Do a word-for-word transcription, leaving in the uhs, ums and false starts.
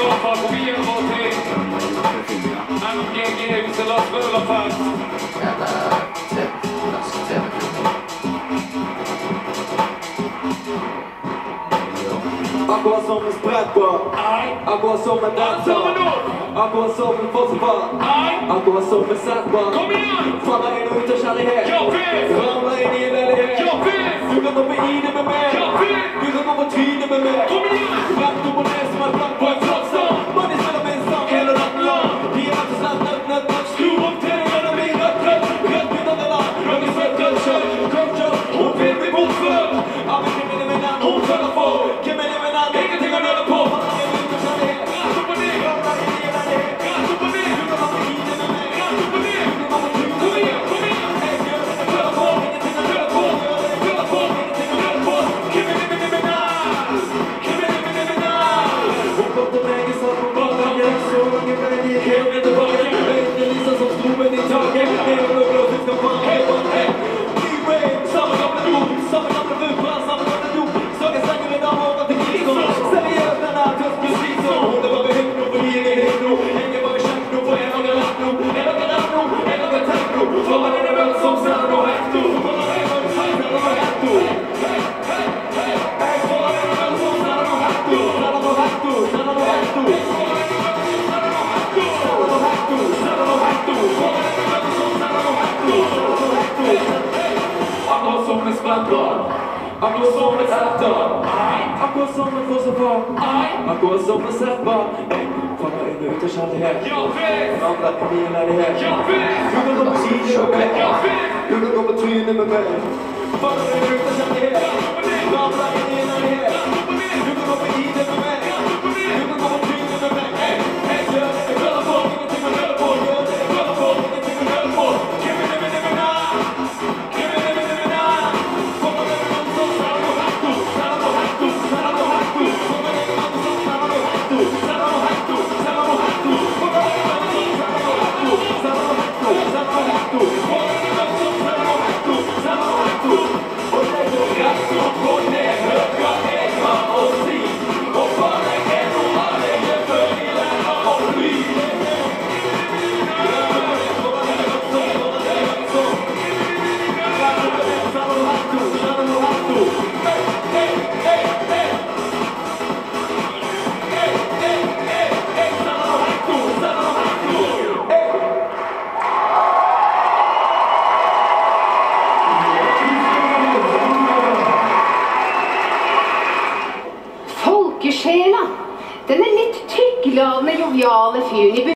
Europa, kom igjen vår tid. M G G, vi skal la oss røre fast. Eller norsk T V-film. Akkurat som en sprettbar, akkurat som en danser, akkurat som en fossefar, akkurat som en settbar. Kom igjen! Faller inn og ut av kjærlighet, Ja, fint! ramler inn i en leilighet. Ja, fint! Du kan gå på ide med meg, Ja, fint! du kan gå på trynet med meg. Kom igjen! Rett opp og ned som et blank på en flott stad. Man de spiller min sang hele natten lang. De er rett og slett nødt, nødt, nødt. Skru opp til deg gjennom min rødt, rødt. Rødt begynner det land, noen søtt, rødt kjøtt. Kom kjøtt, hun vil bli bortført. Av en kriminell med den hun følger for. Kriminell med den, ingenting å leve på. Faller inn og ut av kjærlighet. Rett opp og ned! Ramler inn i en leilighet. Rett opp og ned! Du kan gå på ide med meg. Rett opp og ned! Du kan gå på trynet Kom med igjen, meg. kom igjen! Jeg gjør det, jeg føler på. Ingenting å leve på. Føler på! Føler på! Kriminell med den! Kriminell med den! Hun kom til meg i satt på bakken. Så mange veien gikk helt ned tilbake. Øynene lyser som stroben i taket. Det er noe blå, vi skal banke, banke. B-boy, samme gamle do. Samme gamle vupper, samme gamle do. Så jeg stenger en dame over til Kingston. Seriøst, den er tøft justis. Hun er bare hyggno, fordi jeg er hyggno. Jeg er bare kjempno, for jeg lager retno. Jeg lager retno, jeg lager tekno. For man er det vel som selger noe hekto. For man er det vel som selger noe hekto. Jeg får det vel som selger noe hekto. Selger noe hekto, selger noe hekto. Akkurat som en sprettbar, akkurat som en setter, akkurat som en fossefar, akkurat som en settbar. Jeg faller inn og ut av kjærlighet, Ja, fint! ramler inn i en leilighet. Ja, fint! Du kan gå på side med meg, Ja, fint! du kan gå på trynet med meg. Faller inn og ut av kjærlighet, ramler inn i en leilighet. Du kan gå på ide med meg, du kan gå på trynet med meg. Jeg, jeg gjør det, jeg føler på, ingenting å føle på. Gjør det, jeg føler på, ingenting å føle på. Kriminell med den! Kriminell med den! Kommer det noen som selger noe hekto? Selger noe hekto, selger noe hekto. Kommer det noen som selger noe hekto? Selger noe hekto, selger noe hekto. Kommer det noen som selger noe hekto? Selger noe hekto, selger noe hekto. Kommer det noen som selger noe hekto? Selger noe hekto. Og jeg går rett opp og ned, hør hva jeg har å si. Og bare er noe av det jeg før de lærer å fly. Folkesjela, den er litt tyggladende, joviale fyren i